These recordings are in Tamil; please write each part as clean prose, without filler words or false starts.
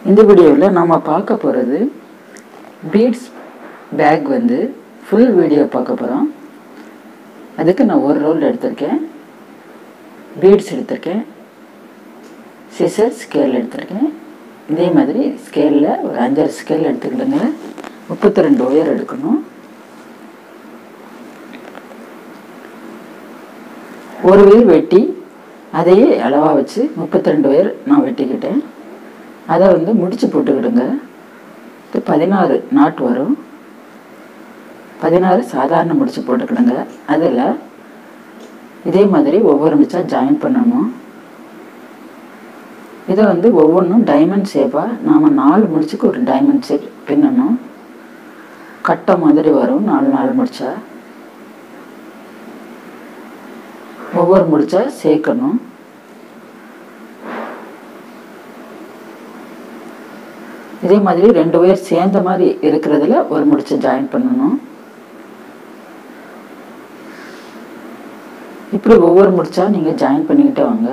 இந்த வீடியோவில் நாம் பார்க்க போகிறது பீட்ஸ் பேக் வந்து ஃபுல் வீடியோ பார்க்க போகிறோம். அதுக்கு நான் ஒரு ரோல் எடுத்திருக்கேன், பீட்ஸ் எடுத்திருக்கேன், சிசர் ஸ்கேல் எடுத்திருக்கேன். இதே மாதிரி ஸ்கேலில் ஒரு 5 ஸ்கேல் எடுத்துக்கிடுங்க. 32 ஒயர் எடுக்கணும். ஒரு ஒயர் வெட்டி அதையே அளவாக வச்சு 32 ஒயர் நான் வெட்டிக்கிட்டேன். அதை வந்து முடிச்சு போட்டுக்கிடுங்க. 16 நாட் வரும். 16 சாதாரண முடிச்சு போட்டுக்கிடுங்க. அதில் இதே மாதிரி ஒவ்வொரு முடிச்சா ஜாயின் பண்ணணும். இதை வந்து ஒவ்வொன்றும் டைமண்ட் ஷேப்பாக நாம் 4 முடிச்சுக்கு ஒரு டைமண்ட் ஷேப் பின்னணும். கட்டை மாதிரி வரும். 4 முடிச்சா ஒவ்வொரு முடிச்சா சேர்க்கணும். இதே மாதிரி 2 ஒயர் சேர்ந்த மாதிரி இருக்கிறதுல ஒரு முடிச்சு ஜாயின் பண்ணணும். இப்படி ஒவ்வொரு முடிச்சா நீங்கள் ஜாயின் பண்ணிக்கிட்டே வாங்க.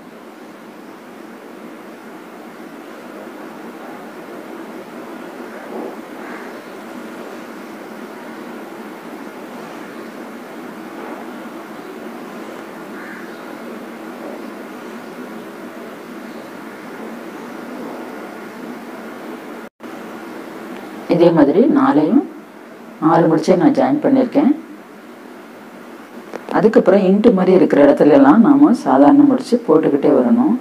இதே மாதிரி 4 முடிச்சே நான் ஜாயின் பண்ணியிருக்கேன். அதுக்கப்புறம் இன்ட்டு மாதிரி இருக்கிற இடத்துலலாம் நாம் சாதாரண முடிச்சு போட்டுக்கிட்டே வரணும்.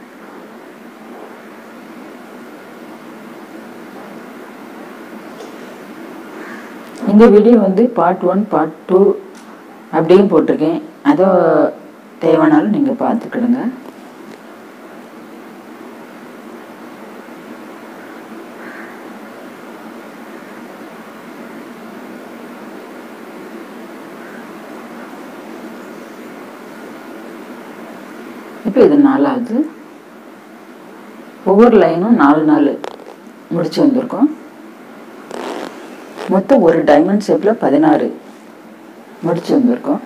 இந்த வீடியோ வந்து பார்ட் 1 பார்ட் 2 அப்படியும் போட்டிருக்கேன். அதை தேவைனாலும் நீங்கள் பார்த்துக்கிடுங்க. இப்போ இது 4வது. ஒவ்வொரு லைனும் 4 முடிச்சு வந்திருக்கோம். மொத்தம் ஒரு டைமண்ட் ஷேப்பில் 16 முடிச்சு வந்திருக்கோம்.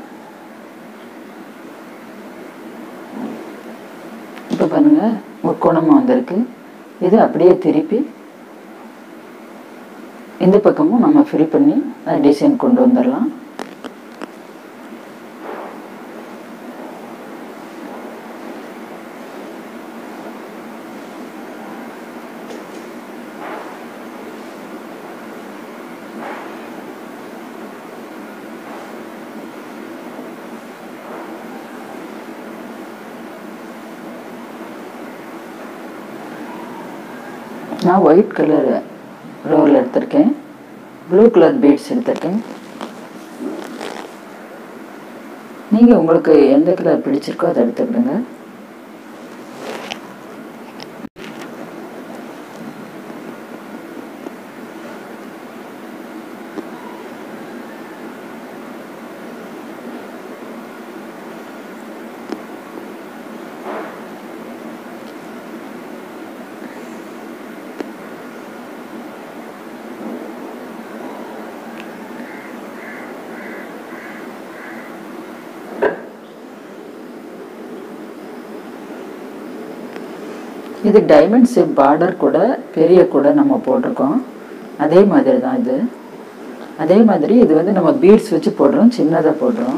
இப்போ பாருங்கள், முக்கோணமாக வந்திருக்கு. இது அப்படியே திருப்பி இந்த பக்கமும் நம்ம ஃபில் பண்ணி டிசைன் கொண்டு வந்துடலாம். நான் ஒயிட் கலர் ரோல் எடுத்திருக்கேன், ப்ளூ கலர் பீட்ஸ் எடுத்திருக்கேன். நீங்கள் உங்களுக்கு எந்த கலர் பிடிச்சிருக்கோ அதை எடுத்துக்கிடுங்க. இது டைமண்ட் ஷேப் பார்டர் கூட பெரிய கூட நம்ம போட்டிருக்கோம். அதே மாதிரி தான் இது. அதே மாதிரி இது வந்து நம்ம பீட்ஸ் வச்சு போடுறோம், சின்னதாக போடுறோம்.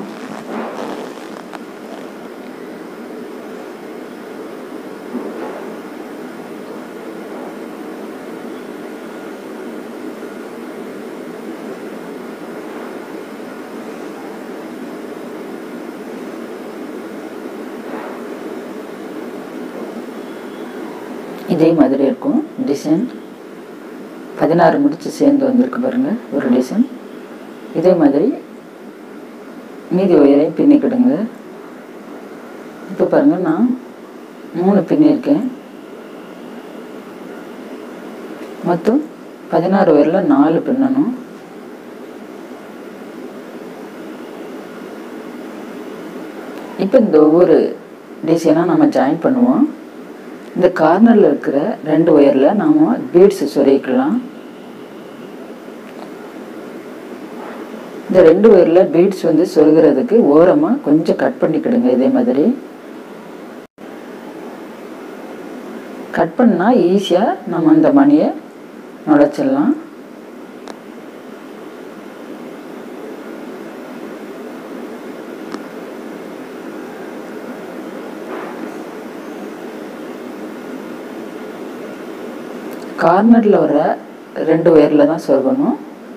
இதே மாதிரி இருக்கும் டிசைன். 16 முடிச்சு சேர்ந்து வந்திருக்கு பாருங்கள் ஒரு டிசைன். இதே மாதிரி மீதி ஒயரையும் பின்னிக்கிடுங்க. இப்போ பாருங்கள், நான் 3 பின்னியிருக்கேன். மொத்தம் 16 ஒயரில் 4 பின்னணும். இப்போ இந்த ஒவ்வொரு டிசைனாக நம்ம ஜாயின் பண்ணுவோம். இந்த கார்னரில் இருக்கிற 2 ஒயரில் நாம் பீட்ஸ் சொருகிக்கலாம். இந்த 2 ஒயரில் பீட்ஸ் வந்து சொருகிறதுக்கு ஓரமாக கொஞ்சம் கட் பண்ணிக்கிடுங்க. இதே மாதிரி கட் பண்ணால் ஈஸியாக நம்ம அந்த மணியை நுழைச்சிடலாம். கார்னரில் வர 2 ஒயரில் தான் சொருகணும்.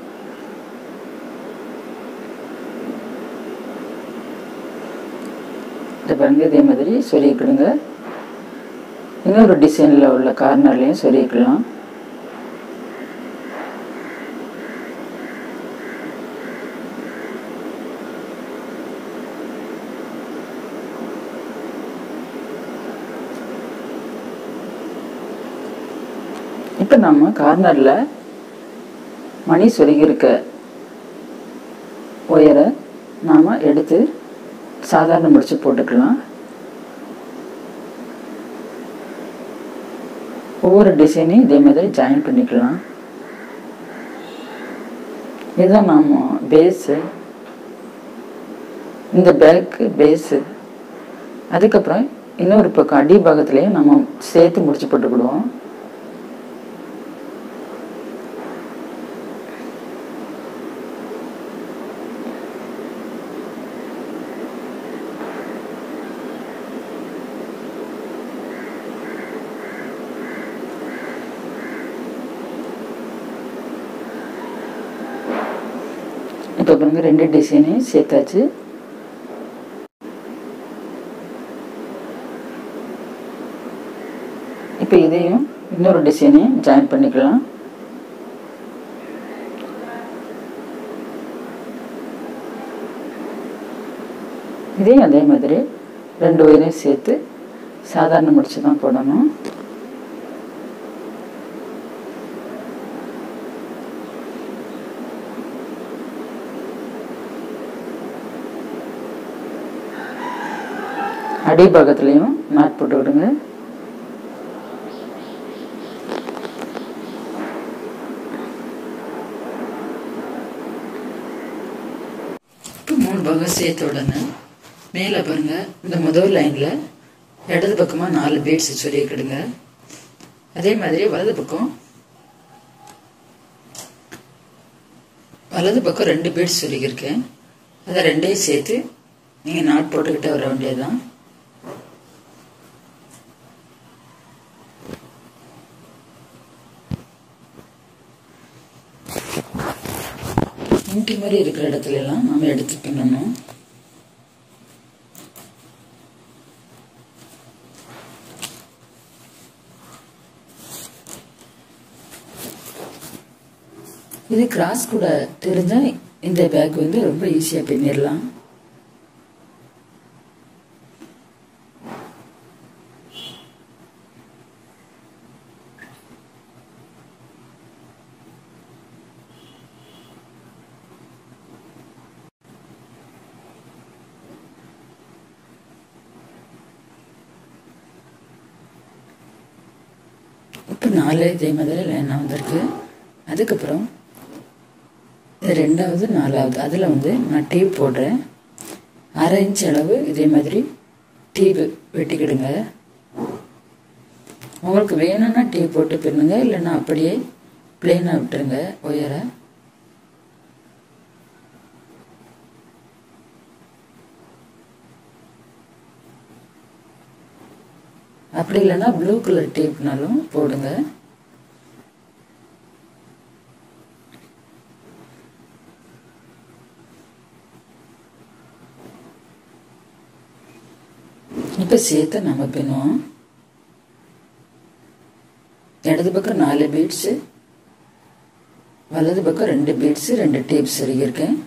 இதை பாருங்க, இதே மாதிரி சொருகிக்கிடுங்க. இன்னொரு டிசைனில் உள்ள கார்னர்லேயும் சொருகிக்கலாம். இப்போ நம்ம கார்னரில் மணி சொருகியிருக்க ஒயரை நாம் எடுத்து சாதாரண முடிச்சு போட்டுக்கலாம். ஒவ்வொரு டிசைனையும் இதே மாதிரி ஜாயின் பண்ணிக்கலாம். இதுதான் நாம் பேஸு, இந்த பேக்கு பேஸு. அதுக்கப்புறம் இன்னொரு பக்கம் அடி பாகத்துலேயும் நம்ம சேர்த்து முடிச்சு போட்டுக்கிடுவோம். இப்போ பாருங்க, 2 டிசைனையும் சேர்த்தாச்சு. இப்போ இதையும் இன்னொரு டிசைனையும் ஜாயின் பண்ணிக்கலாம். இதையும் அதே மாதிரி 2 ஒயரையும் சேர்த்து சாதாரண முடிச்சு தான் போடணும். அடி பாகத்துலேயும் நாட் போட்டு விடுங்க. இப்போ 3 பாகம் சேர்த்த உடனே மேலே பாருங்க, இந்த முதல் லைனில் இடது பக்கமாக 4 பீட்ஸ் சொருகிக்கிடுங்க. அதே மாதிரி வலது பக்கம் 2 பீட்ஸ் சொருகியிருக்கேன். அதை 2ஐயும் சேர்த்து நீங்கள் நாட் போட்டுக்கிட்டே வர வேண்டியதுதான். மூட்டி மாதிரி இருக்கிற இடத்துல எல்லாம் நம்ம எடுத்து பின்னணும். இது கிராஸ் கூட தெரிஞ்சா இந்த பேக் வந்து ரொம்ப ஈஸியா பின்னிடலாம். இப்போ 4 இதே மாதிரி லைனாக வந்திருக்கு. அதுக்கப்புறம் 2வது 4வது அதில் வந்து நான் டீப் போடுறேன். 1/2 இன்ச் அளவு இதே மாதிரி டீப் வெட்டிக்கிடுங்க. உங்களுக்கு வேணும்னா டீப் போட்டு பின்னுங்க, இல்லைன்னா அப்படியே பிளெயினாக விட்டுருங்க ஒயரை. அப்படி இல்லைன்னா ப்ளூ கலர் டேப்னாலும் போடுங்க. இப்போ சேர்த்து நம்ம பின்னுவோம். இடது பக்கம் 4 பீட்ஸு, வலது பக்கம் 2 பீட்ஸு, 2 டேப்ஸ் சொருகியிருக்கேன்.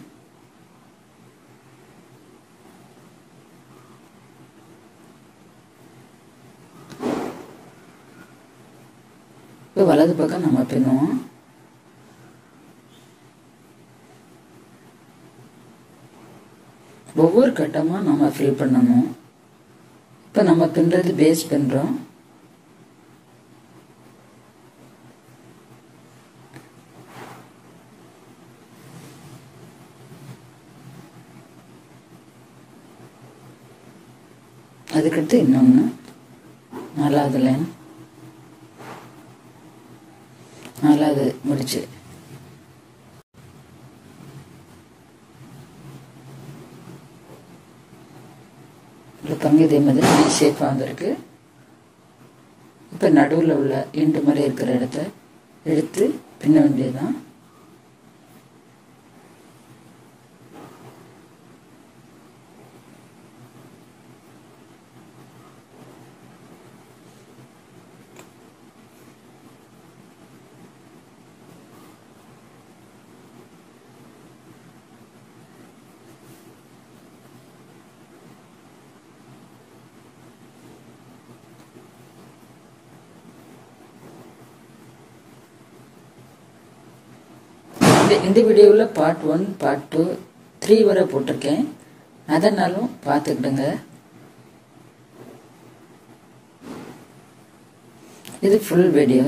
இப்போ வலது பக்கம் நம்ம பின்னுவோம். ஒவ்வொரு கட்டமாக நம்ம ஃபில் பண்ணணும். இப்போ நம்ம பின்னுறது பேஸ் பின்னுறோம். அதுக்கடுத்து இன்னொன்று 4வது லைன். 4வது முடிச்சு. பாருங்க இதே மாதிரி ஷேப்பாக வந்திருக்கு. இப்போ நடுவில் உள்ள எண்டு மாதிரி இருக்கிற இடத்த எடுத்து பின்ன வேண்டியதுதான். இந்த வீடியோவில் பார்ட் 1, பார்ட் 2, 3 வரை போட்டிருக்கேன். அதனாலும் பார்த்துக்கிடுங்க. இது ஃபுல் வீடியோ.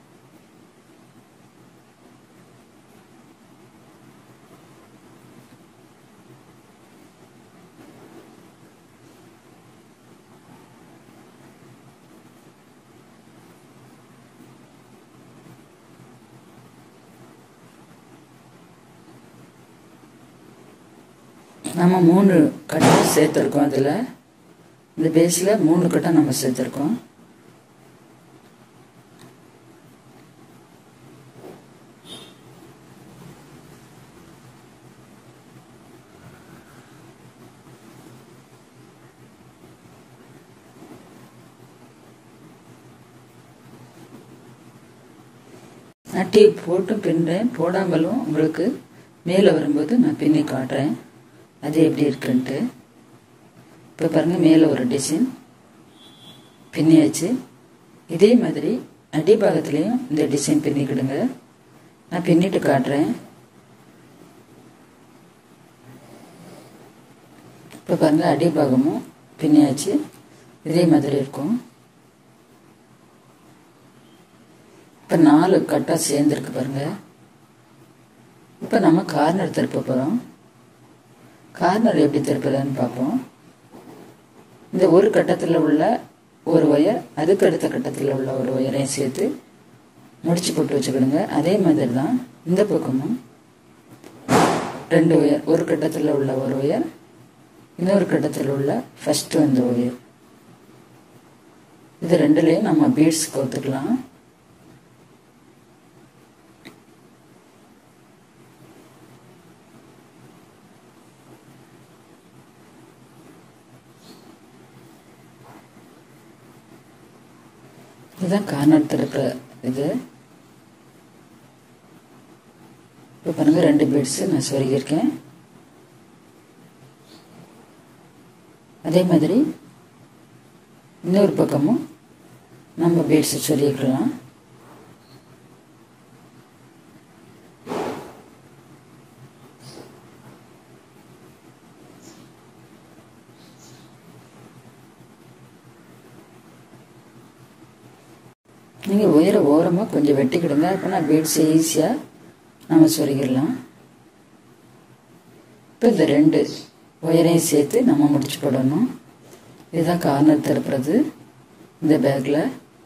நம்ம 3 கட்டை சேர்த்துருக்கோம். அதில் இந்த பேஸில் 3 கட்டை நம்ம சேர்த்துருக்கோம். நான் டீப் போட்டும் பின்னுறேன். போடாமலும் உங்களுக்கு மேலே வரும்போது நான் பின்னி காட்டுறேன் அது எப்படி இருக்குன்ட்டு. இப்போ பாருங்கள் மேலே ஒரு டிசைன் பின்னியாச்சு. இதே மாதிரி அடிபாகத்துலேயும் இந்த டிசைன் பின்னிக்கிடுங்க. நான் பின்னிட்டு காட்டுறேன். இப்போ பாருங்கள் அடிபாகமும் பின்னியாச்சு. இதே மாதிரி இருக்கும். இப்போ 4 கட்டா சேர்ந்துருக்கு பாருங்கள். இப்போ நம்ம கார்னர் திருப்ப போகிறோம். கார்னர் எப்படி திருப்புறதுன்னு பார்ப்போம். இந்த ஒரு கட்டத்தில் உள்ள ஒரு ஒயர் அதுக்கு அடுத்த கட்டத்தில் உள்ள ஒரு ஒயரையும் சேர்த்து முடிச்சு போட்டு வச்சுக்கிடுங்க. அதே மாதிரி தான் இந்த பக்கமும் 2 ஒயர், ஒரு கட்டத்தில் உள்ள ஒரு ஒயர், இன்னொரு கட்டத்தில் உள்ள ஃபர்ஸ்ட் வந்த ஒயர், இது 2லேயும் நம்ம பீட்ஸ் கோத்துக்கலாம். இதுதான் கார்னர் திருப்புற இது. இப்போ பாருங்கள் 2 பீட்ஸு நான் சொருகியிருக்கேன். அதே மாதிரி இன்னொரு பக்கமும் நம்ம பீட்ஸை சொருகிக்கலாம். நீங்கள் உயர ஓரமாக கொஞ்சம் வெட்டிக்கிடுங்க. அப்போனா பீட்ஸ் ஈஸியாக நம்ம சொருகிடலாம். இப்போ இந்த 2 ஒயரையும் சேர்த்து நம்ம முடிச்சு போடணும். இதுதான் கார்னர் திருப்புறது இந்த பேக்கில்.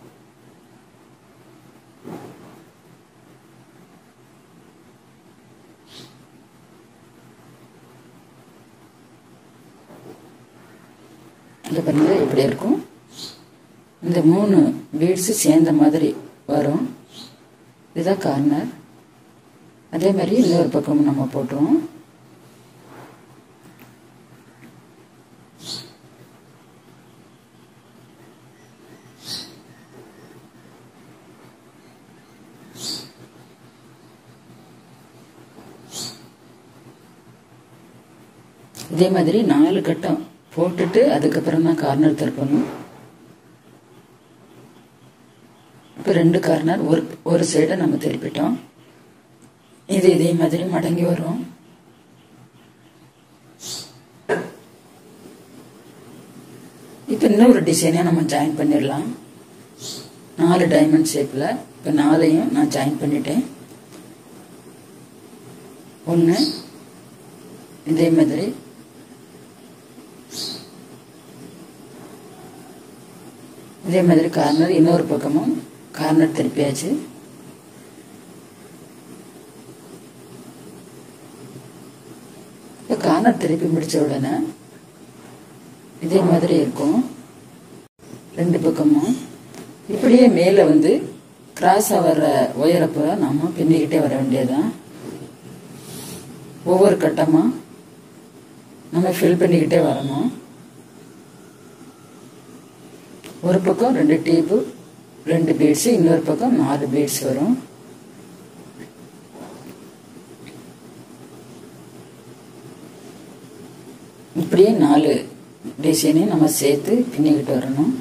இங்கே பாருங்கள் எப்படி இருக்கும். இந்த 3 பீட்ஸு சேர்ந்த மாதிரி வரும். இதுதான் கார்னர். அதே மாதிரி இன்னொரு பக்கமும் நம்ம போட்டுருவோம். இதே மாதிரி 4 கட்டம் போட்டுட்டு அதுக்கப்புறம் தான் கார்னர் திருப்பணும். இப்போ 2 கார்னர் ஒரு சைடை நம்ம திருப்பிட்டோம். இது இதே மாதிரி மடங்கி வரும். இப்போ இன்னொரு டிசைனை நம்ம ஜாயின் பண்ணிடலாம். 4 டைமண்ட் ஷேப்பில். இப்போ 4ஐயும் நான் ஜாயின் பண்ணிட்டேன். 1 இதே மாதிரி, இதே மாதிரி கார்னர் இன்னொரு பக்கமும் கார்னர் திருப்பியாச்சு. கார்னர் திருப்பி முடிச்ச உடனே இதே மாதிரி இருக்கும் ரெண்டு பக்கமும். இப்படியே மேலே வந்து கிராஸாக வர்ற உயரப்போ நம்ம பின்னிக்கிட்டே வர வேண்டியதுதான். ஒவ்வொரு கட்டமாக நம்ம ஃபில் பண்ணிக்கிட்டே வரணும். ஒரு பக்கம் 2 டீப்பு 2 பீட்ஸு, இன்னொரு பக்கம் 4 பீட்ஸ் வரும். இப்படியே 4 டிசைனையும் நம்ம சேர்த்து பின்னிக்கிட்டு வரணும்.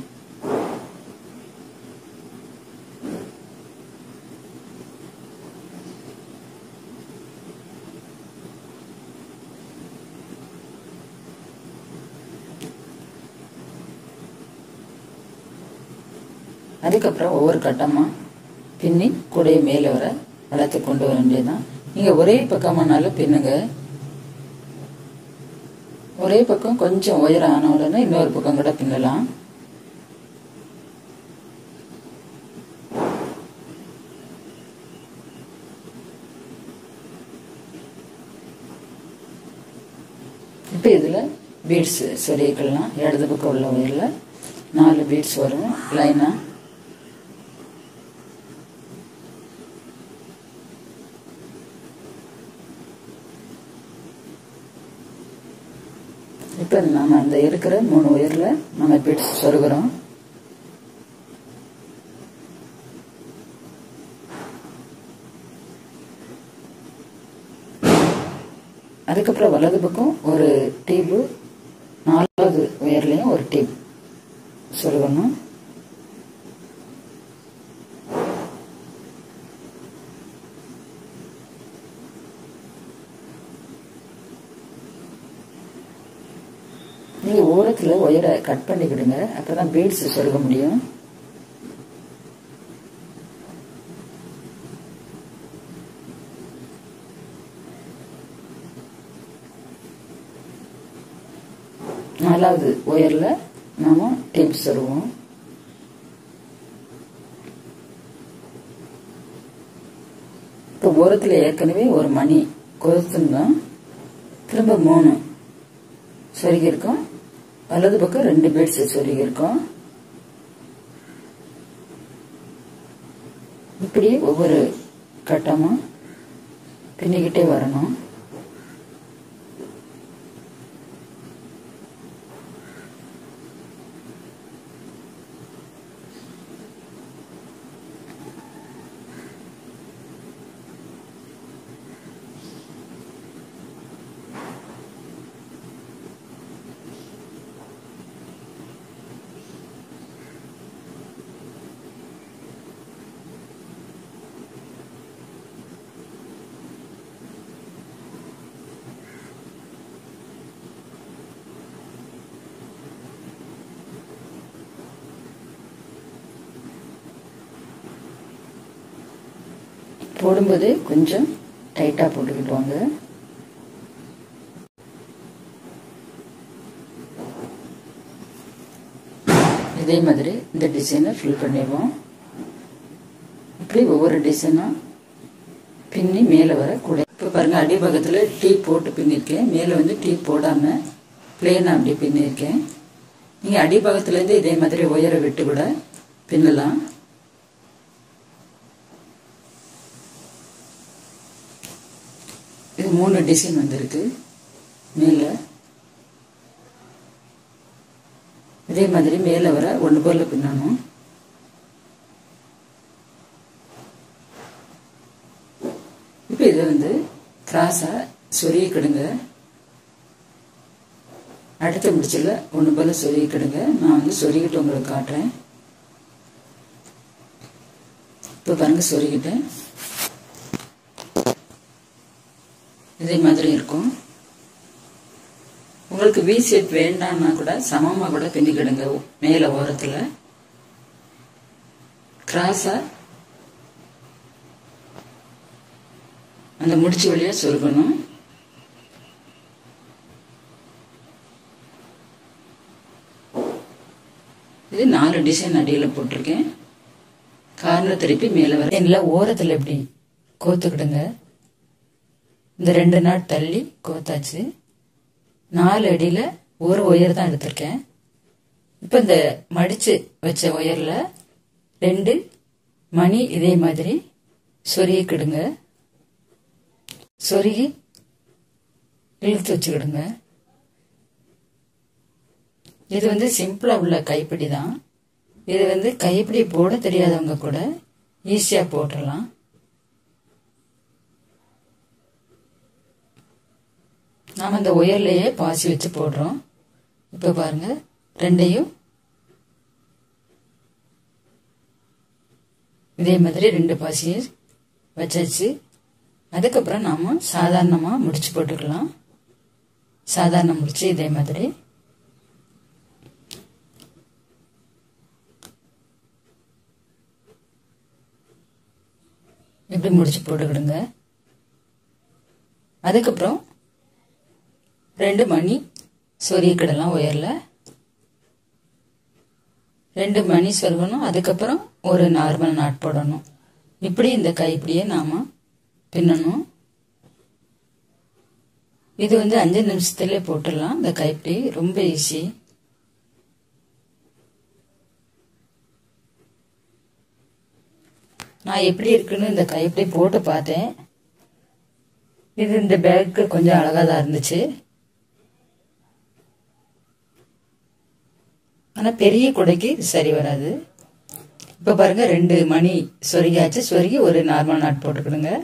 அதுக்கப்புறம் ஒவ்வொரு கட்டமாக பின்னி கூடைய மேலே வர வளர்த்து கொண்டு வர வேண்டியதுதான். நீங்கள் ஒரே பக்கமானாலும் பின்னுங்க. ஒரே பக்கம் கொஞ்சம் உயரம் ஆன உடனே இன்னொரு பக்கம் கூட பின்னலாம். இப்போ இதில் பீட்ஸ் சொருகிக்கலாம். இடது பக்கம் உள்ள ஒயரில் 4 பீட்ஸ் வரும் லைனாக. இப்போ நம்ம அந்த இருக்கிற 3 ஒயரில் நம்ம பீட்ஸ் சொருகிறோம். அதுக்கப்புறம் வலது பக்கம் ஒரு டீப்பு, 4வது ஒயர்லையும் ஒரு டீப் சொருகணும். நீங்கள் ஓரத்தில் ஒயரை கட் பண்ணிக்கிடுங்க, அப்போ தான் பீட்ஸ் சொருக முடியும். நாலாவது ஒயரில் நாம டீப் சொருவோம். இப்போ ஓரத்தில் ஏற்கனவே ஒரு மணி கொலுத்துந்தோம், திரும்ப 3 சொருகியிருக்கோம். வலது பக்கம் 2 பீட்ஸ் சொருகியிருக்கோம். இப்படியே ஒவ்வொரு கட்டமாக பின்னிக்கிட்டே வரணும். போடும்போது கொஞ்சம் டைட்டாக போட்டுக்கிட்டு வாங்க. இதே மாதிரி இந்த டிசைனை ஃபில் பண்ணிடுவோம். இப்படி ஒவ்வொரு டிசைனாக பின்னி மேலே வர கூட. இப்போ பாருங்கள், அடிபாகத்தில் டீப் போட்டு பின்னிருக்கேன், மேலே வந்து டீப் போடாமல் பிளேனாக அப்படி பின்னிருக்கேன். நீங்கள் அடிபாகத்துலேருந்து இதே மாதிரி உயர விட்டு கூட பின்னலாம். இது 3 டிசைன் வந்திருக்கு மேலே. இதே மாதிரி மேலே வர ஒன்று போல பின்னணும். இப்போ இதை வந்து கிராஸாக சொருகிக்கிடுங்க. அடுத்த முடிச்சில் ஒன்று போல சொருகிக்கிடுங்க. நான் வந்து சொருகிட்டு உங்களுக்கு காட்டுறேன். இப்போ பாருங்க, சொருகிட்டேன். இதே மாதிரி இருக்கும். உங்களுக்கு வி ஷேப் வேண்டாம்னா கூட சமமாக கூட பின்னிக்கிடுங்க. மேலே ஓரத்தில் கிராஸாக அந்த முடிச்சு வழியாக சொருகணும். இது 4 டிசைன் அடியில் போட்டிருக்கேன். கார்னர் திருப்பி மேலே வர இல்லை, ஓரத்தில் எப்படி கோத்துக்கிடுங்க. இந்த 2 நாட் தள்ளி கோத்தாச்சு. 4 அடியில் ஒரு ஒயர் தான் எடுத்திருக்கேன். இப்போ இந்த மடித்து வச்ச ஒயரில் 2 மணி இதே மாதிரி சொருகிக்கிடுங்க. சொருகி இழுத்து வச்சுக்கிடுங்க. இது சிம்பிளாக உள்ள கைப்பிடி தான். இது கைப்பிடி போட தெரியாதவங்க கூட ஈஸியாக போட்டுடலாம். நாம் அந்த ஒயர்லேயே பாசி வச்சு போடுறோம். இப்போ பாருங்க, ரெண்டையும் இதே மாதிரி 2 பாசியை வச்சாச்சு. அதுக்கப்புறம் நாம் சாதாரணமாக முடிச்சு போட்டுக்கலாம். சாதாரண முடிச்சு இதே மாதிரி இப்படி முடிச்சு போட்டுக்கிடுங்க. அதுக்கப்புறம் 2 மணி சொருகிக்கிடலாம். ஒயரில் 2 மணி சொருகணும். அதுக்கப்புறம் ஒரு நார்மல் நாட் போடணும். இப்படி இந்த கைப்பிடியை நாம் பின்னணும். இது 5 நிமிஷத்துலேயே போட்டுடலாம். இந்த கைப்பிடி ரொம்ப ஈஸி. நான் எப்படி இருக்குன்னு இந்த கைப்பிடி போட்டு பார்த்தேன். இது இந்த பேக்கு கொஞ்சம் அழகாக தான் இருந்துச்சு. ஆனால் பெரிய குடைக்கு சரி வராது. இப்போ பாருங்க, 2 மணி சொருகியாச்சு. சொருகி ஒரு நார்மல் நாட் போட்டுக்கிடுங்க.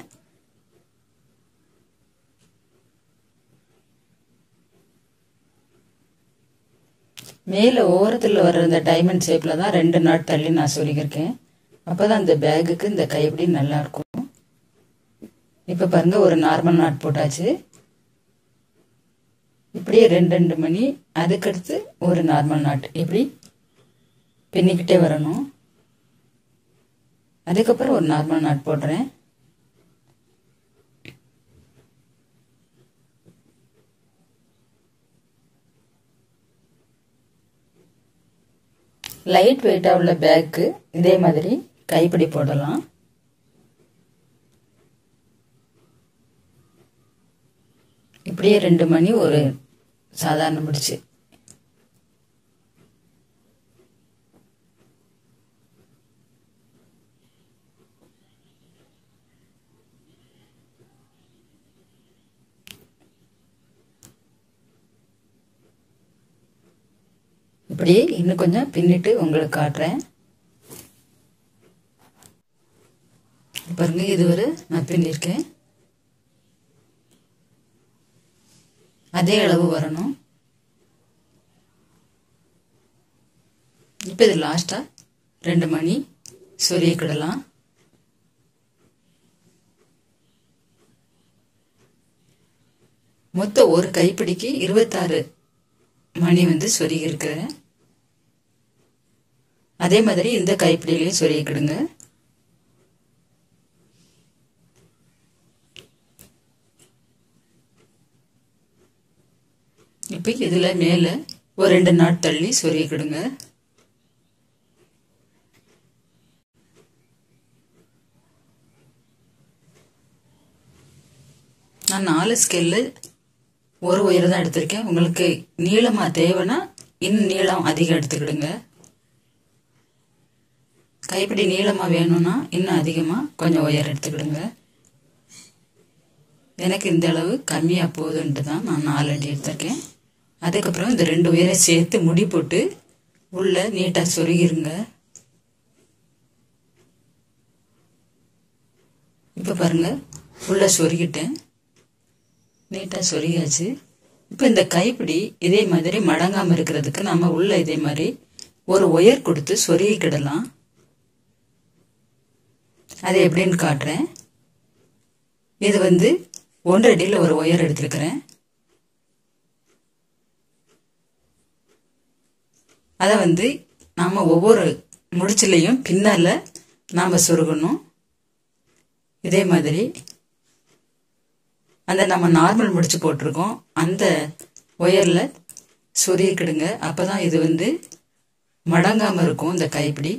மேலே ஓரத்தில் வர்ற இந்த டைமண்ட் ஷேப்பில் தான் 2 நாட் தள்ளி நான் சொருகியிருக்கேன். அப்போ தான் இந்த பேக்குக்கு இந்த கைப்பிடி நல்லா இருக்கும். இப்போ பாருங்க, ஒரு நார்மல் நாட் போட்டாச்சு. இப்படியே 2 மணி, அதுக்கடுத்து ஒரு நார்மல் நாட் இப்படி பின்னிக்கிட்டே வரணும். அதுக்கப்புறம் ஒரு நார்மல் நாட் போடுறேன். லைட் வெயிட்டாக உள்ள பேக்கு இதே மாதிரி கைப்பிடி போடலாம். இப்படியே 2 மணி ஒரு சாதாரண முடிச்சு. இப்படியே இன்னும் கொஞ்சம் பின்னிட்டு உங்களுக்கு காட்டுறேன். பாருங்க, இதுவரை நான் பின்னிருக்கேன். அதே அளவு வரணும். இப்போ இது லாஸ்டா 2 மணி சொருகிக்கிடலாம். மொத்தம் ஒரு கைப்பிடிக்கு 26 மணி சொருகி இருக்கிறேன். அதே மாதிரி இந்த கைப்பிடியிலையும் சொருகிக்கிடுங்க. இப்போ இதில் மேலே ஒரு 2 நாட் தள்ளி சொருகிக்கிடுங்க. நான் 4 ஸ்கேலில் ஒரு ஒயர் தான் எடுத்திருக்கேன். உங்களுக்கு நீளமாக தேவைன்னா இன்னும் நீளம் அதிகம் எடுத்துக்கிடுங்க. கைப்பிடி நீளமாக வேணும்னா இன்னும் அதிகமாக கொஞ்சம் ஒயர் எடுத்துக்கிடுங்க. எனக்கு இந்த அளவு கம்மியாக போகுதுன்ட்டு தான் நான் 4 அடி எடுத்திருக்கேன். அதுக்கப்புறம் இந்த 2 ஒயரை சேர்த்து முடி போட்டு உள்ள நீட்டாக சொருகிருங்க. இப்போ பாருங்க, உள்ள சொருகிட்டேன். நீட்டாக சொருகியாச்சு. இப்போ இந்த கைப்பிடி இதே மாதிரி மடங்காமல் இருக்கிறதுக்கு நம்ம உள்ள இதே மாதிரி ஒரு ஒயர் கொடுத்து சொருகிக்கிடலாம். அது எப்படின்னு காட்டுறேன். இது 1 அடியில் ஒரு ஒயர் எடுத்துருக்கிறேன். அதை நாம் ஒவ்வொரு முடிச்சிலையும் பின்னால் நாம் சொருகணும். இதே மாதிரி அந்த நம்ம நார்மல் முடிச்சு போட்டிருக்கோம் அந்த ஒயரில் சொருகிக்கிடுங்க. அப்போ தான் இது மடங்காமல் இருக்கும். இந்த கைப்பிடி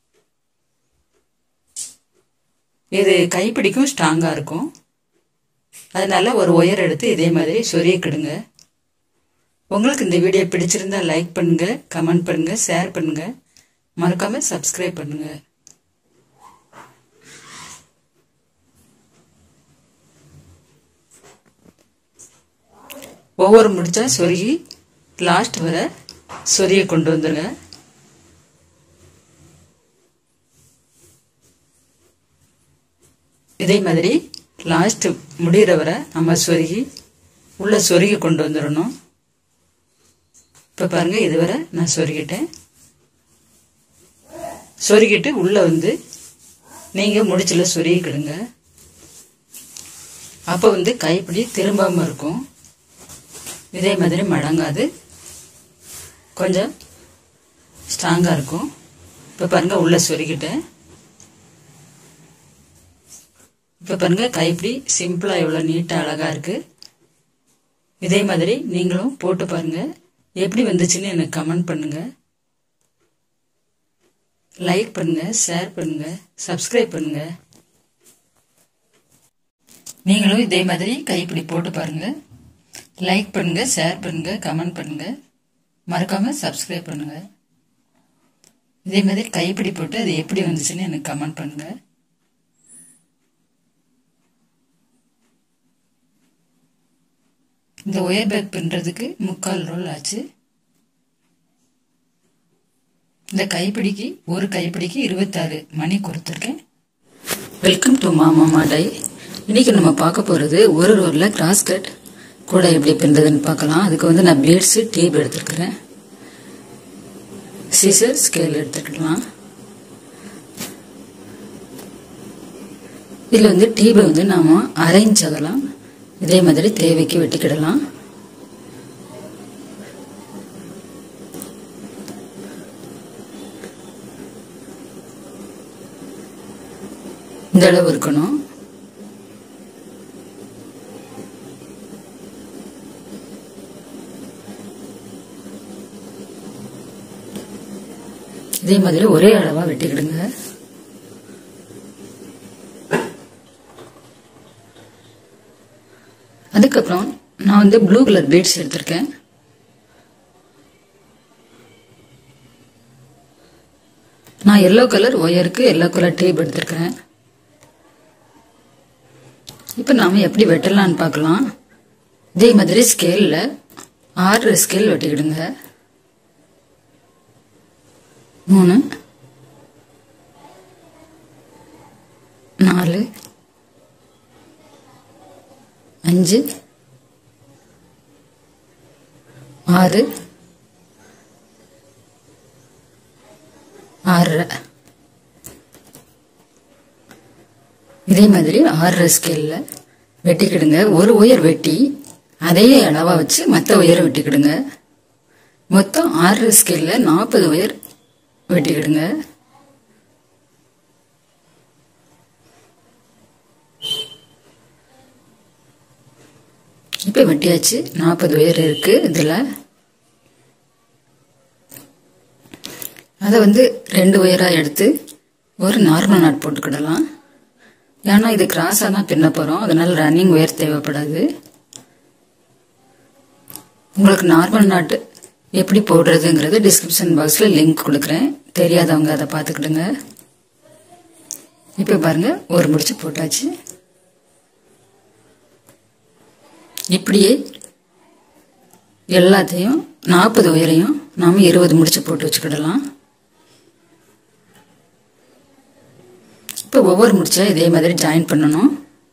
இது கைப்பிடிக்கும் ஸ்ட்ராங்காக இருக்கும். அதனால ஒரு ஒயர் எடுத்து இதே மாதிரி சொருகிக்கிடுங்க. உங்களுக்கு இந்த வீடியோ பிடிச்சிருந்தா லைக் பண்ணுங்க, கமெண்ட் பண்ணுங்க, ஷேர் பண்ணுங்க, மறக்காம சப்ஸ்கிரைப் பண்ணுங்க. ஒவ்வொரு முடிச்சா சொருகி லாஸ்ட் வர சொருகி கொண்டு வந்துருங்க. இதே மாதிரி லாஸ்ட் முடிகிற வரை நம்ம சொருகி உள்ள சொருகி கொண்டு வந்துடணும். இப்போ பாருங்க, இதுவரை நான் சொருகிட்டேன். சொருகிட்டு உள்ள வந்து நீங்க முடிச்சுல சொருகிக்கிடுங்க. அப்போ வந்து கைப்பிடி திரும்பாம இருக்கும். இதே மாதிரி மடங்காது, கொஞ்சம் ஸ்ட்ராங்கா இருக்கும். இப்போ பாருங்க, உள்ள சொருகிட்டேன். இப்போ பாருங்க, கைப்பிடி சிம்பிளா எவ்வளவு நீட்டா அழகா இருக்கு. இதே மாதிரி நீங்களும் போட்டு பாருங்க. எப்படி வந்துச்சுன்னு எனக்கு கமெண்ட் பண்ணுங்க, லைக் பண்ணுங்க, ஷேர் பண்ணுங்க, சப்ஸ்கிரைப் பண்ணுங்க. நீங்களும் இதே மாதிரி கைப்பிடி போட்டு பாருங்க. லைக் பண்ணுங்க, ஷேர் பண்ணுங்க, கமெண்ட் பண்ணுங்க, மறக்காம சப்ஸ்கிரைப் பண்ணுங்க. இதே மாதிரி கைப்பிடி போட்டு அது எப்படி வந்துச்சுன்னு எனக்கு கமெண்ட் பண்ணுங்க. இந்த ஒயர் பேக் பின்றதுக்கு 3/4 ரோல் ஆச்சு. இந்த கைப்பிடிக்கு ஒரு கைப்பிடிக்கு 26 மணி கொடுத்துருக்கேன். வெல்கம் டு மாமா டை. இன்னைக்கு நம்ம பார்க்க போறது ஒரு ரோல்ல கிராஸ் கட் கூட எப்படி பின்றதுன்னு பார்க்கலாம். அதுக்கு வந்து நான் பீட்ஸ், டேப் எடுத்துருக்கிறேன். சீசர், ஸ்கேல் எடுத்துக்கலாம். இதுல வந்து டேபை வந்து நாம அரேஞ்ச் ஆகலாம். இதே மாதிரி தேவைக்கு வெட்டிக்கிடலாம். இந்த அளவு இருக்கணும். இதே மாதிரி ஒரே அளவா வெட்டிக்கிடுங்க. அதுக்கப்புறம் நான் வந்து ப்ளூ கலர் பீட்ஸ் எடுத்திருக்கேன். நான் எல்லோ கலர் ஒயருக்கு எல்லோ கலர் டேப் எடுத்திருக்கிறேன். இப்போ நாம எப்படி வெட்டலாம்னு பார்க்கலாம். இதே மாதிரி ஸ்கேல்ல 6 ஸ்கேல் வெட்டிக்கிடுங்க. 3, 4, 5, 6, 6. இதே மாதிரி 6 ஸ்கேல்ல வெட்டிக்கிடுங்க. ஒரு ஒயர் வெட்டி அதே அளவா வச்சு மற்ற ஒயரை வெட்டிக்கிடுங்க. மொத்தம் 6 ஸ்கேல்ல 40 ஒயர் வெட்டிக்கிடுங்க. இப்ப வெட்டியாச்சு. 40 ஒயர் இருக்கு. இதுல அதை வந்து 2 ஒயரா எடுத்து ஒரு நார்மல் நாட் போட்டுக்கிடலாம். ஏன்னா இது கிராஸா தான் பின்ன போறோம், அதனால ரன்னிங் ஒயர் தேவைப்படாது. உங்களுக்கு நார்மல் நாட் எப்படி போடுறதுங்கிறது டிஸ்கிரிப்ஷன் பாக்ஸ்ல லிங்க் கொடுக்குறேன். தெரியாதவங்க அதை பார்த்துக்கிடுங்க. இப்ப பாருங்க, ஒரு முடிச்சு போட்டாச்சு. இப்படியே எல்லாத்தையும் 40 ஒயரையும் நாம 20 முடிச்சு போட்டு வச்சுக்கிடலாம். இப்போ ஒவ்வொரு முடிச்சா இதே மாதிரி ஜாயின் பண்ணணும்.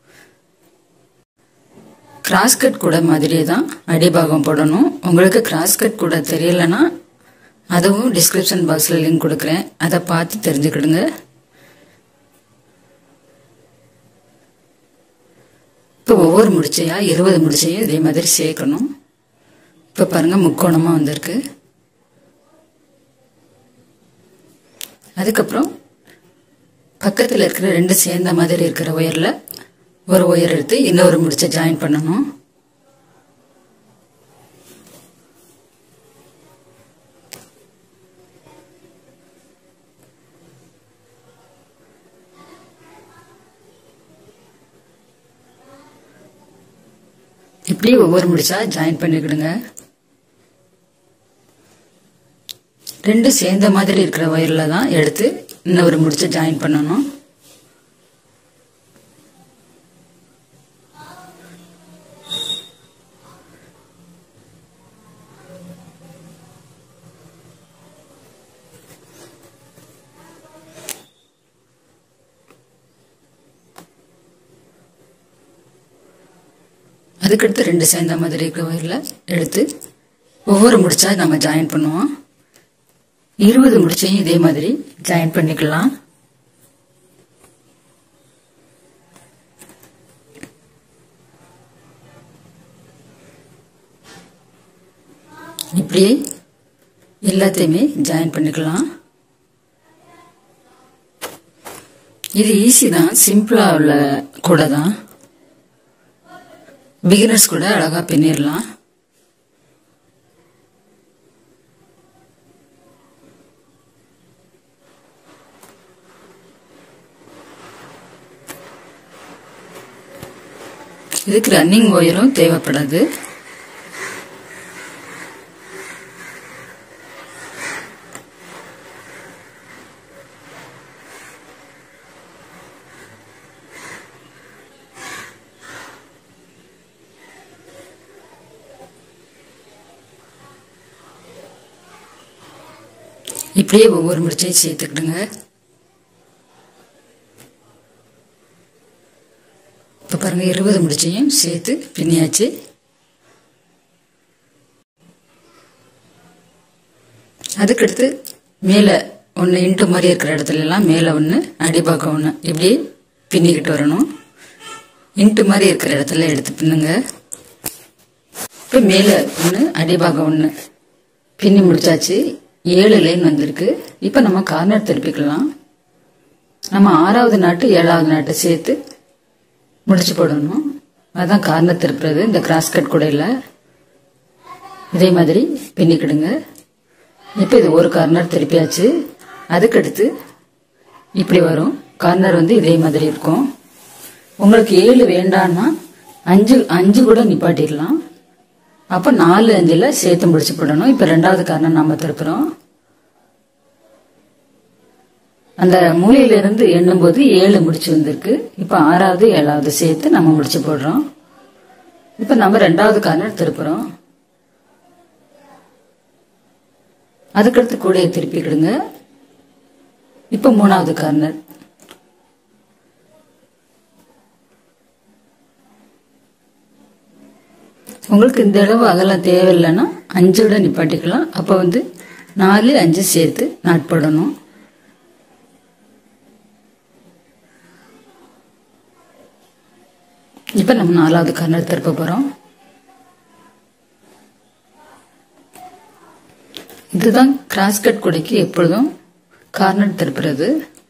கிராஸ் கட் கூட மாதிரியே தான் அடிபாகம் போடணும். உங்களுக்கு கிராஸ் கட் கூட தெரியலன்னா அதுவும் டிஸ்கிரிப்ஷன் பாக்ஸ்ல லிங்க் கொடுக்குறேன், அதை பார்த்து தெரிஞ்சுக்கிடுங்க. இப்போ ஒவ்வொரு முடிச்சையா 20 முடிச்சையும் இதே மாதிரி சேர்க்கணும். இப்போ பாருங்க, முக்கோணமா வந்திருக்கு. அதுக்கப்புறம் பக்கத்தில் இருக்கிற 2 சேர்ந்த மாதிரி இருக்கிற ஒயர்ல ஒரு ஒயர் எடுத்து இன்னொரு முடிச்ச ஜாயின் பண்ணணும். இப்படி ஒவ்வொரு முடிச்சா ஜாயின் பண்ணிக்கிடுங்க. ரெண்டு சேர்ந்த மாதிரி இருக்கிற ஒயர்ல தான் எடுத்து இன்னொரு முடிச்ச ஜாயின் பண்ணணும். அதுக்கடுத்து ரெண்டு சேர்ந்த மாதிரி இருக்கிற ஒயர்ல எடுத்து ஒவ்வொரு முடிச்சா நம்ம ஜாயின் பண்ணுவோம். 20 முடிச்சையும் இதே மாதிரி ஜாயின் பண்ணிக்கலாம். இப்படியே எல்லாத்தையுமே ஜாயின் பண்ணிக்கலாம். இது ஈஸி தான், சிம்பிளா உள்ள கூட தான். பிகினர்ஸ் கூட அழகா பின்னிடலாம். இதுக்கு ரன்னிங் ஒயரும் தேவைப்படாது. இப்படியே ஒவ்வொரு முடிச்சையும் சேர்த்துக்கிடுங்க. இப்ப பாருங்க 20 முடிச்சையும் சேர்த்து பின்னியாச்சு. அதுக்கடுத்து மேல ஒன்னு இன்ட்டு மாதிரி இருக்கிற இடத்துல எல்லாம் மேல ஒன்னு அடிபாகம் ஒண்ணு இப்படி பின்னிக்கிட்டு வரணும். இன்ட்டு மாதிரி இருக்கிற இடத்துல எடுத்து பின்னுங்க. இப்ப மேல ஒன்னு அடிபாகம் ஒண்ணு பின்னி முடிச்சாச்சு. 7 லைன் வந்திருக்கு. இப்ப நம்ம கார்னர் திருப்பிக்கலாம். நம்ம 6வது நாட்டு 7வது நாட்டு சேர்த்து முடிச்சு போடணும். அதான் கார்னர் திருப்புறது. இந்த கிராஸ் கட் கூடையில இதே மாதிரி பின்னிக்கிடுங்க. இப்ப இது ஒரு கார்னர் திருப்பியாச்சு. அதுக்கடுத்து இப்படி வரும். கார்னர் வந்து இதே மாதிரி இருக்கும். உங்களுக்கு 7 வேண்டான்னா 5 கூட நிப்பாட்டிடலாம். அப்ப 4 5ல சேர்த்து முடிச்சு போடணும். இப்ப 2வது கார்னர் நாம திருப்புறோம். அந்த மூலையில இருந்து எண்ணும் போது 7 முடிச்சு வந்திருக்கு. இப்ப 6வது 7வது சேர்த்து நம்ம முடிச்சு போடுறோம். இப்ப நம்ம 2வது கார்னர் திருப்புறோம். அதுக்கடுத்து கூடையை திருப்பிக்கிடுங்க. இப்ப 3வது கார்னர். உங்களுக்கு இந்த அளவு அகலம் தேவையில்லைன்னா 5 நிப்பாட்டிக்கலாம். அப்ப வந்து 4 5 சேர்த்து நாட் போடணும். இப்ப நம்ம 4வது கார்னர் திருப்ப போறோம். இதுதான் கிராஸ் கட் கூடைக்கு எப்பொழுதும் கார்னர் திருப்புறது.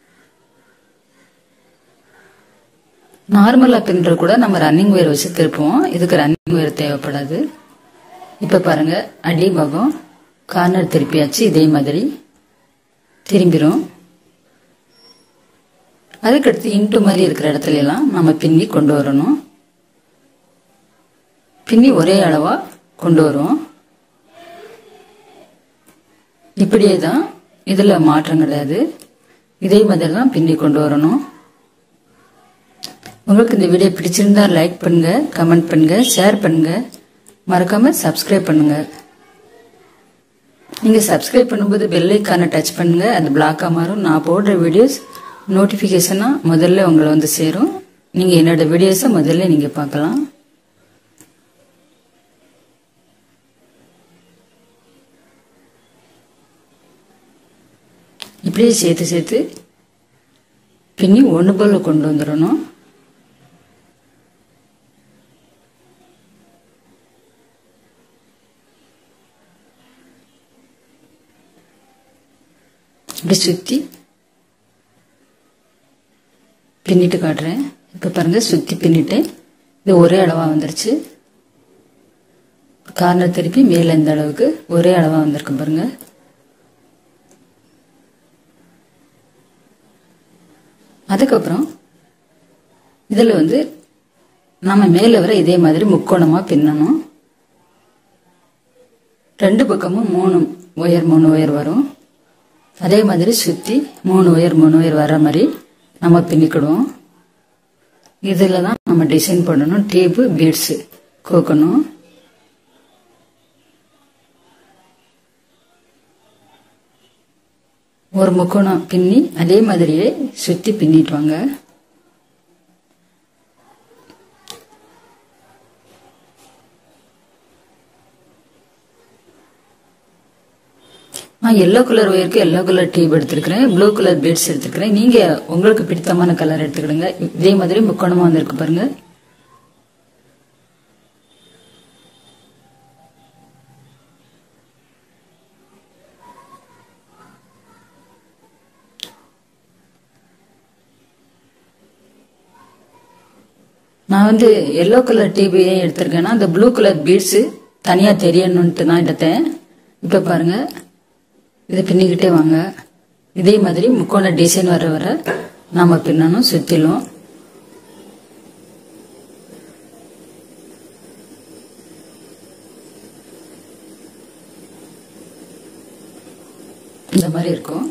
நார்மலா பின்னுற கூட நம்ம ரன்னிங் ஒயர் வச்சு திருப்புவோம். இதுக்கு ரன்னிங் ஒயர் தேவைப்படாது. இப்ப பாருங்க அடிபாகம் கார்னர் திருப்பியாச்சு. இதே மாதிரி திரும்பிரும். அதுக்கடுத்து இன்ட்டு மாதிரி இருக்கிற இடத்துல எல்லாம் நம்ம பின்னி கொண்டு வரணும். பின்னி ஒரே அளவா கொண்டு வருவோம். இப்படியே தான், இதுல மாற்றம் கிடையாது. இதே மாதிரி தான் பின்னி கொண்டு வரணும். உங்களுக்கு இந்த வீடியோ பிடிச்சிருந்தா லைக் பண்ணுங்க, கமெண்ட் பண்ணுங்க, ஷேர் பண்ணுங்க, மறக்காம சப்ஸ்கிரைப் பண்ணுங்க. நீங்க சப்ஸ்கிரைப் பண்ணும்போது பெல் ஐகானை டச் பண்ணுங்க. அது பிளாக்கா மாறும். நான் போடுற வீடியோஸ் நோட்டிபிகேஷனா முதல்ல உங்களை வந்து சேரும். நீங்க என்னோட வீடியோஸை முதல்ல நீங்க பார்க்கலாம். இப்படியே சேர்த்து சேர்த்து பின்னி ஒன்று போல கொண்டு வந்துடணும். இப்படி சுத்தி பின்னிட்டு காட்டுறேன். இப்ப பாருங்க சுத்தி பின்னிட்டு இது ஒரே அளவா வந்துருச்சு. கார்னர் திருப்பி மேல இந்த அளவுக்கு ஒரே அளவா வந்திருக்கு பாருங்க. அதுக்கப்புறம் இதுல வந்து நம்ம மேல வர இதே மாதிரி முக்கோணமா பின்னணும். 2 பக்கமும் 3 ஒயர் வரும். அதே மாதிரி சுற்றி 3 ஒயர் வர மாதிரி நம்ம பின்னிக்கிடுவோம். இதில் தான் நம்ம டிசைன் பண்ணணும். டேப்பு பீட்ஸு கோக்கணும். ஒரு முக்கோணம் பின்னி அதே மாதிரியே சுற்றி பின்னிட்டு வாங்க. நான் எல்லோ கலர் ஒயருக்கு எல்லோ கலர் டேப் எடுத்துருக்கிறேன். ப்ளூ கலர் பீட்ஸ் எடுத்துருக்கிறேன். நீங்க உங்களுக்கு பிடித்தமான கலர் எடுத்துக்கிடுங்க. இதே மாதிரி முக்கோணமா வந்திருக்கு பாருங்க. நான் எல்லோ கலர் டேப் ஏன் எடுத்திருக்கேன்னா அந்த ப்ளூ கலர் பீட்ஸ் தனியா தெரியணும்ட்டு தான் எடுத்தேன். இப்ப பாருங்க, இதை பின்னிக்கிட்டே வாங்க. இதே மாதிரி முக்கோண டிசைன் வர வர நாம பின்னணும். சுத்திலும் இந்த மாதிரி இருக்கும்.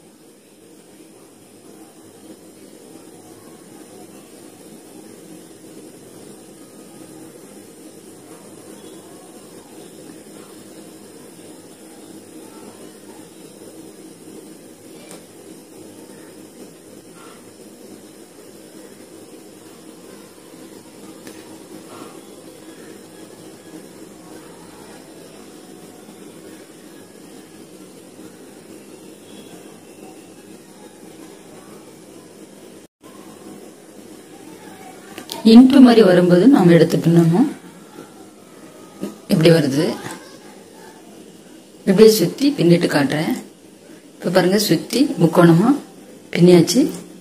இன்ட்டு மாதிரி வரும்போது நாம் எடுத்து பின்னணும். இப்படி வருது. இப்படியே சுத்தி பின்னிட்டு காட்டுறேன். இப்ப பாருங்க, சுத்தி முக்கோணமா பின்னியாச்சு.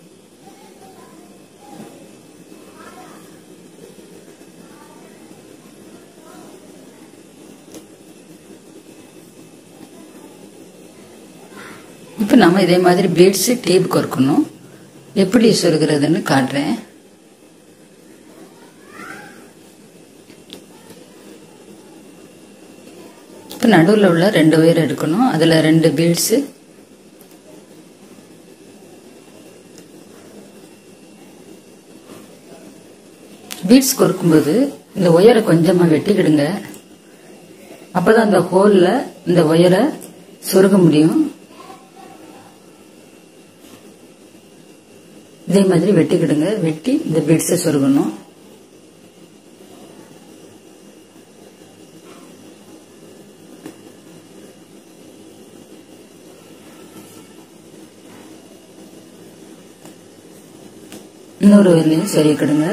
இப்ப நாம இதே மாதிரி பீட்ஸ் டேப் கோர்க்கணும். எப்படி சொருகிறதுன்னு காட்டுறேன். இப்ப நடுவில் உள்ள 2 ஒயர் எடுக்கணும். அதுல 2 பீட்ஸ், பீட்ஸ் கோர்க்கும்போது இந்த ஒயரை கொஞ்சமா வெட்டிக்கிடுங்க. அப்பதான் அந்த ஹோல்ல இந்த ஒயரை சொருக முடியும். இதே மாதிரி வெட்டிக்கிடுங்க. வெட்டி இந்த பீட்ஸை சொருகணும். இன்னொரு ஒயர்லையும் சொருகிக்கிடுங்க.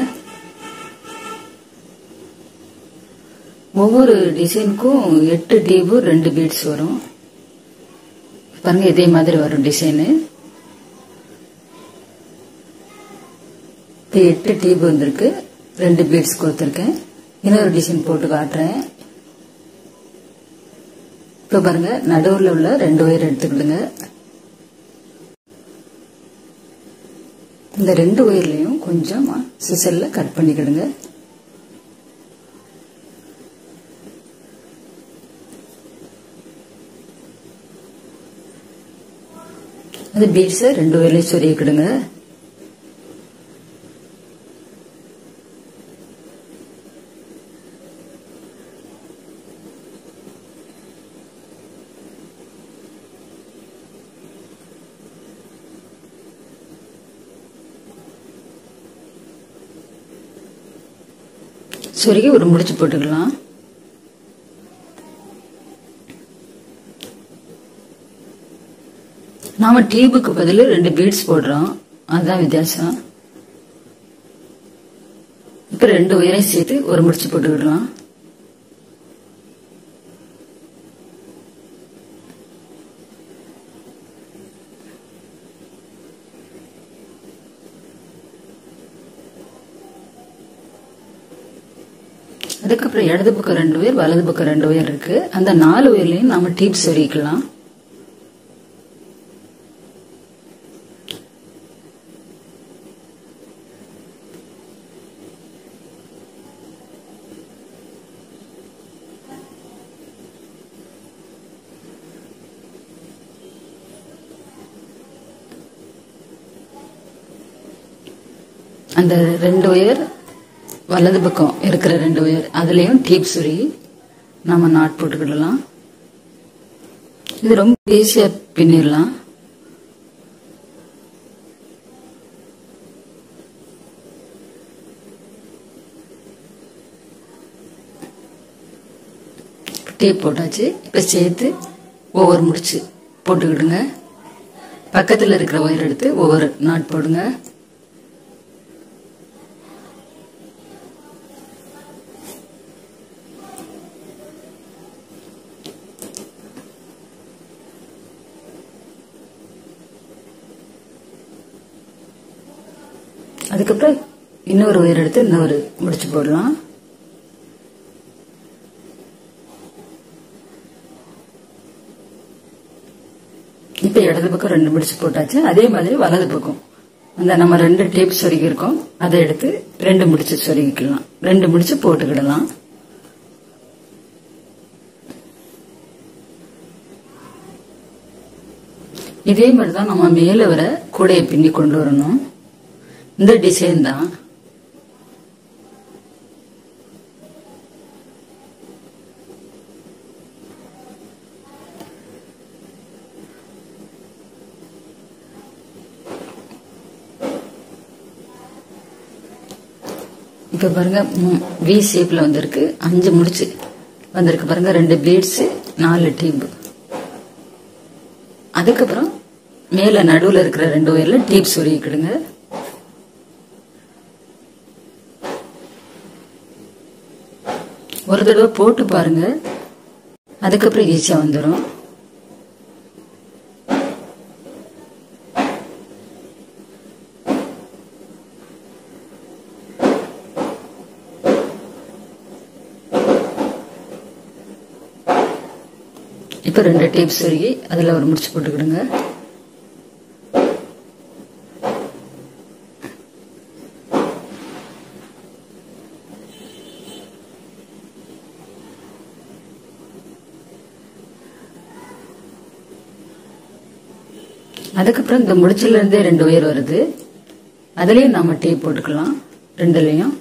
ஒவ்வொரு டிசைனுக்கும் 8 டேபு 2 பீட்ஸ் வரும். பாருங்க, இதே மாதிரி வரும் டிசைனு. 8 டேபு வந்திருக்கு. 2 பீட்ஸ் கொடுத்துருக்கேன். இன்னொரு டிசைன் போட்டு காட்டுறேன். இப்ப பாருங்க, நடுவில் உள்ள 2 ஒயர் எடுத்துக்கிடுங்க. இந்த 2 ஒயர்லையும் கொஞ்சமா சிசல்ல கட் பண்ணிக்கிடுங்க. அந்த பீட்ஸை 2 ஒயர்லையும் சொருகிக்கிடுங்க. சொருகி ஒரு முடிச்சு போட்டுக்கலாம். நாம டியூபுக்கு பதில் 2 பீட்ஸ் போடுறோம். அதுதான் வித்தியாசம். இப்ப 2 ஒயரையும் சேர்த்து ஒரு முடிச்சு போட்டுக்கிடலாம். அதுக்கப்புறம் இடது பக்கம் 2 ஒயர், வலது பக்கம் 2 ஒயர் இருக்கு. அந்த 4 ஒயர்லையும் நாம டீப் சொருகிக்கலாம். அந்த 2 ஒயர் வலது பக்கம் இருக்கிற 2 ஒயர் அதுலயும் டீப் சொருகி நம்ம நாட் போட்டுக்கிடலாம். இது ரொம்ப ஈஸியா பின்னிடலாம். டேப் போட்டாச்சு. இப்ப சேர்த்து ஒவ்வொரு முடிச்சு போட்டுக்கிடுங்க. பக்கத்துல இருக்கிற ஒயர் எடுத்து ஒவ்வொரு நாட் போடுங்க. அதுக்கப்புறம் இன்னொரு ஒயர் எடுத்து இன்னொரு முடிச்சு போடலாம். இப்ப இடது பக்கம் 2 முடிச்சு போட்டாச்சு. அதே மாதிரி வலது பக்கம் அந்த நம்ம 2 டேப் சொருகி இருக்கோம், அதை எடுத்து 2 முடிச்சு சொருகிக்கலாம். 2 முடிச்சு போட்டுக்கிடலாம். இதே மாதிரிதான் நம்ம மேல வர கூடையை பின்னி கொண்டு வரணும். இந்த டிசைன் தான். இப்ப பாருங்க வி ஷேப்ல வந்திருக்கு. 5 முடிச்சு வந்திருக்கு பாருங்க. 2 பீட்ஸ் 4 டீப். அதுக்கப்புறம் மேல நடுவுல இருக்கிற 2 ஒயர்ல டீப் சொருகிக்கிடுங்க. ஒரு தடவை போட்டு பாருங்க, அதுக்கப்புறம் ஈஸியா வந்துடும். இப்ப 2 டேப் சொருகி அதுல ஒரு முடிச்சு போட்டுக்கிடுங்க. அதுக்கப்புறம் இந்த முடிச்சுல இருந்தே 2 ஒயர் வருது, அதுலயும் நாம டேப் போட்டுக்கலாம். 2லயும்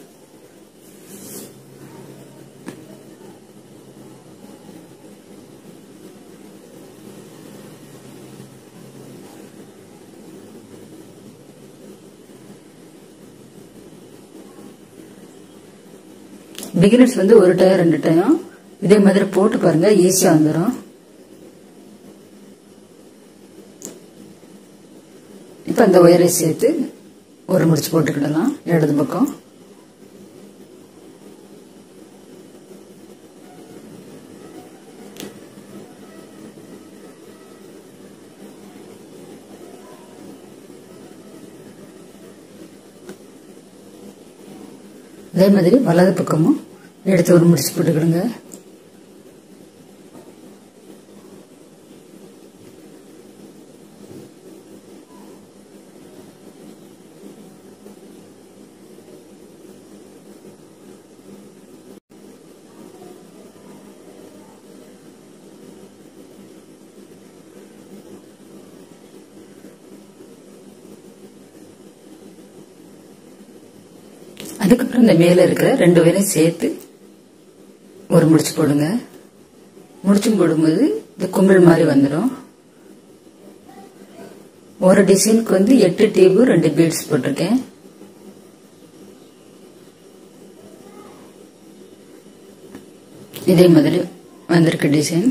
பிகினர்ஸ் வந்து 1 டைம் 2 டைம் இதே மாதிரி போட்டு பாருங்க, ஈஸியா வந்துடும். இப்ப அந்த ஒயரை சேர்த்து ஒரு முடிச்சு போட்டுக்கிடலாம் இடது பக்கம். அதே மாதிரி வலது பக்கமும் எடுத்து ஒரு முடிச்சு போட்டுக்கிடுங்க. அதுக்கப்புறம் இந்த மேல இருக்கிற 2 ஒயரையும் சேர்த்து ஒரு முடிச்சு போடுங்க. முடிச்சு போடும்போது இந்த கும்பிள் மாதிரி வந்துடும். ஒரு டிசைனுக்கு வந்து 8 டேப் 2 பீட்ஸ் போட்டிருக்கேன். இதே மாதிரி வந்திருக்கு டிசைன்.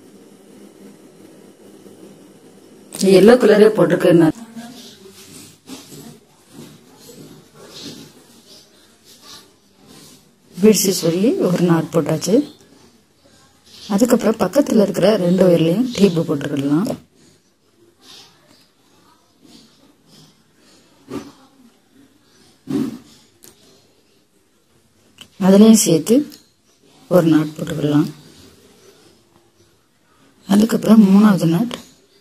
எல்லோ கலரே போட்டிருக்கேன். பீட்ஸ் சொல்லி ஒரு நாட் போட்டாச்சு. அதுக்கப்புறம் பக்கத்தில் இருக்கிற 2 ஒயர்லையும் டேப் போட்டுக்கலாம். அதுலயும் சேர்த்து ஒரு நாட் போட்டுக்கலாம். அதுக்கப்புறம் 3வது நாட்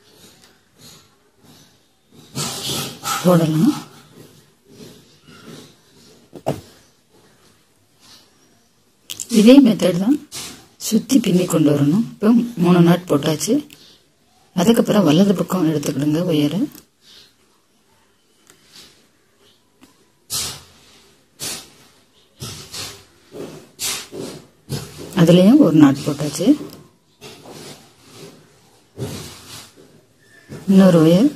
போடலாம். இதே மெத்தட் தான் சுத்தி பின்னி கொண்டு வரணும். இப்போ 3 நாட் போட்டாச்சு. அதுக்கப்புறம் வலது பக்கம் எடுத்துக்கிடுங்க ஒயரை. அதுலேயும் ஒரு நாட் போட்டாச்சு. இன்னொரு ஒயர்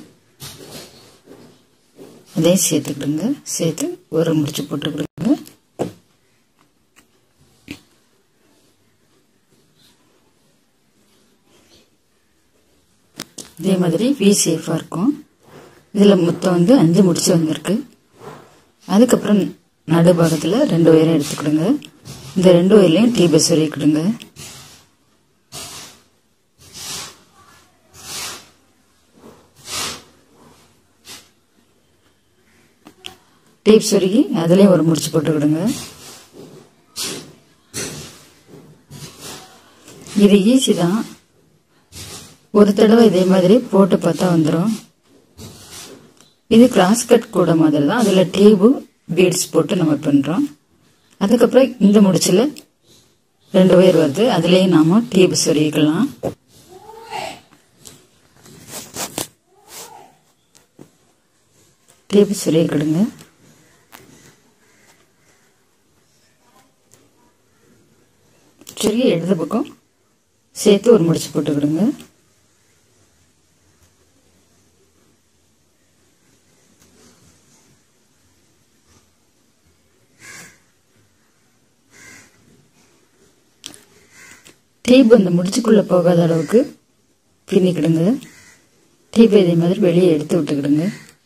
அதையும் சேர்த்துக்கிடுங்க. சேர்த்து ஒரு முடிச்சு போட்டுக்கிடுங்க. இதே மாதிரி வி ஷேப்பாக இருக்கும். இதில் மொத்தம் வந்து 5 முடிச்சு வந்திருக்கு. அதுக்கப்புறம் நடுபாகத்தில் 2 ஒயரை எடுத்துக்கிடுங்க. இந்த 2 ஒயர்லையும் டீ பஸ் சொருகிக்கிடுங்க. டீப் சொருகி அதுலேயும் ஒரு முடிச்சு போட்டுக்கிடுங்க. இது ஈஸி தான். ஒரு தடவை இதே மாதிரி போட்டு பார்த்தா வந்துடும். இது கிராஸ் கட் கூட மாதிரி தான். அதில் டீபு பீட்ஸ் போட்டு நம்ம பண்ணுறோம். அதுக்கப்புறம் இந்த முடிச்சில் 2 ஒயர் வருது. அதுலேயும் நாம் டீபு சொருகிக்கலாம். டீபு சொருகிக்கிடுங்க. சொருகி இடது பக்கம் சேர்த்து ஒரு முடிச்சு போட்டுக்கிடுங்க. டீப் அந்த முடிச்சுக்குள்ளே போகாத அளவுக்கு பின்னிக்கிடுங்க. டீப் இதே மாதிரி வெளியே எடுத்து விட்டுக்கிடுங்க.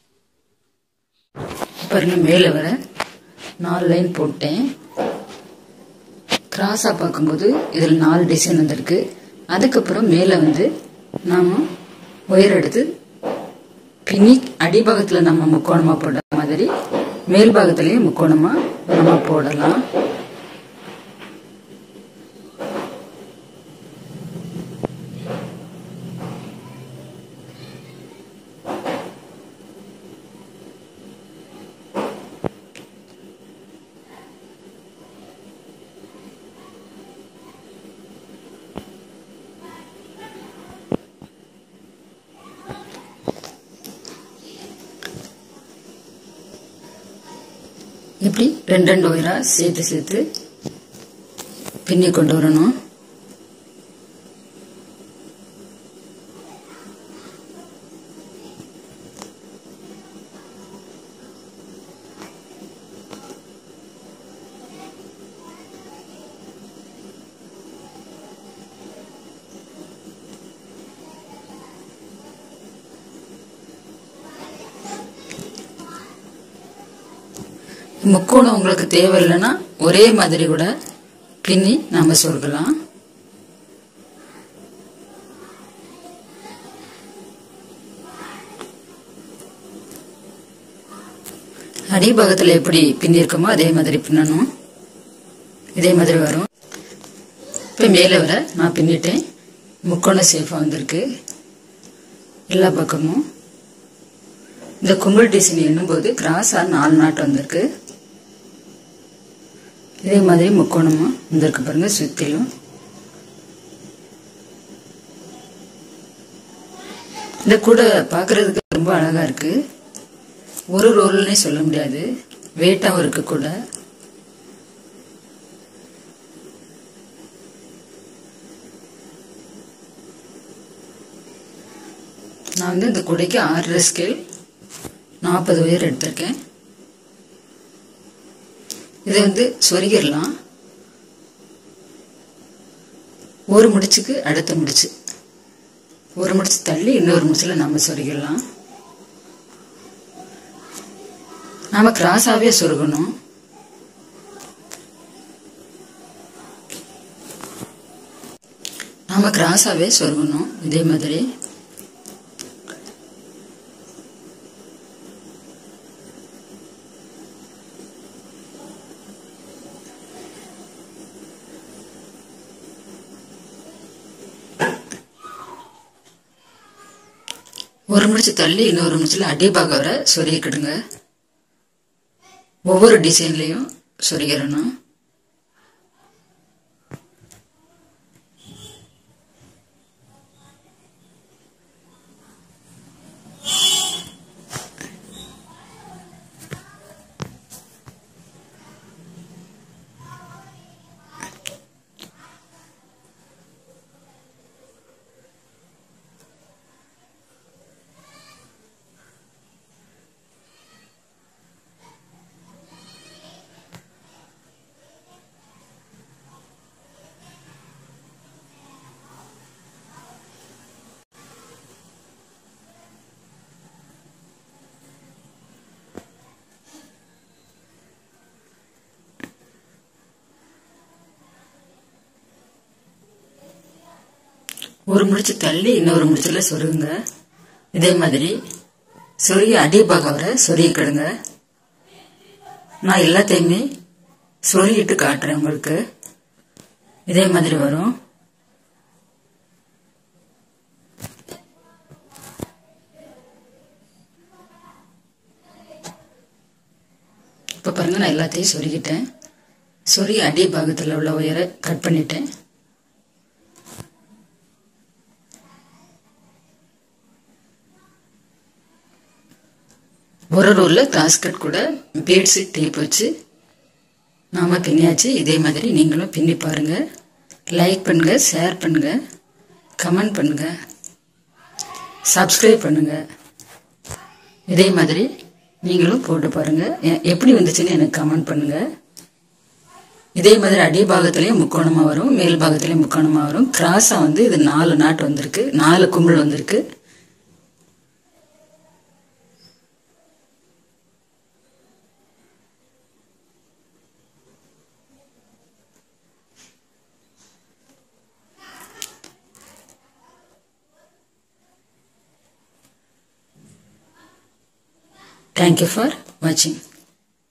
பாருங்க, மேலே வர 4 லைன் போட்டேன். கிராஸாக பார்க்கும்போது இதில் 4 டிசைன் வந்திருக்கு. அதுக்கப்புறம் மேலே வந்து நாம் ஒயர் எடுத்து பின்னி அடிபாகத்தில் நம்ம முக்கோணமாக போடுற மாதிரி மேல் பாகத்துலேயும் முக்கோணமாக நம்ம போடலாம். இப்படி 2 ஒயரா சேர்த்து பின்னி கொண்டு வரணும். முக்கோணம் உங்களுக்கு தேவையில்லைன்னா ஒரே மாதிரி கூட பின்னி நாம சொருகலாம். அடிபாகத்தில் எப்படி பின்னி இருக்குமோ அதே மாதிரி பின்னணும். இதே மாதிரி வரும். இப்போ மேலே வர நான் பின்னிட்டேன். முக்கோண ஷேப்பாக வந்திருக்கு எல்லா பக்கமும். இந்த கும்பல் டிசைன் எண்ணும்போது கிராஸா 4 நாட் வந்திருக்கு. இதே மாதிரி முக்கோணமா வந்திருக்கு பாருங்க சுத்திலும். இந்த கூடை பார்க்கறதுக்கு ரொம்ப அழகா இருக்கு. ஒரு ரோல்னே சொல்ல முடியாது, வெயிட்டாகவும் இருக்கு கூட. நான் வந்து இந்த கூடைக்கு 6 ஸ்கேல் 40 ஒயர் எடுத்திருக்கேன். இதை வந்து சொருகிடலாம். ஒரு முடிச்சுக்கு அடுத்த முடிச்சு, ஒரு முடிச்சு தள்ளி இன்னொரு முடிச்சுல நம்ம சொருகிடலாம். நாம கிராஸாவே சொருகணும். இதே மாதிரி. ஒரு முடிச்சு தள்ளி இன்னொரு முடிச்சுல அடிபாகம் வர சொருகிக்கிடுங்க. ஒவ்வொரு டிசைன்லயும் சொருகிடணும். ஒரு முடிச்சு தள்ளி இன்னொரு முடிச்சுல சொருகுங்க. இதே மாதிரி சொருகி அடிபாகம் வர சொருகிக்கிடுங்க. நான் எல்லாத்தையுமே சொருகிட்டு காட்டுறேன் உங்களுக்கு. இதே மாதிரி வரும். இப்போ பாருங்க, நான் எல்லாத்தையும் சொருகிட்டேன். சொருகி அடிபாகத்தில் உள்ள ஒயரை கட் பண்ணிட்டேன். ஒரு ரோல்ல கிராஸ் கட் கூட பீட்ஸ் டேப் வச்சு நாம பின்னியாச்சு. இதே மாதிரி நீங்களும் பின்னி பாருங்க. லைக் பண்ணுங்க, ஷேர் பண்ணுங்க, கமெண்ட் பண்ணுங்க, சப்ஸ்கிரைப் பண்ணுங்க. இதே மாதிரி நீங்களும் போட்டு பாருங்க. எப்படி வந்துச்சுன்னு எனக்கு கமெண்ட் பண்ணுங்க. இதே மாதிரி அடிபாகத்திலையும் முக்கோணமா வரும், மேல் பாகத்திலையும் முக்கோணமா வரும். கிராஸா வந்து இது 4 நாட்டு வந்திருக்கு, 4 கும்பல் வந்திருக்கு. Thank you for watching.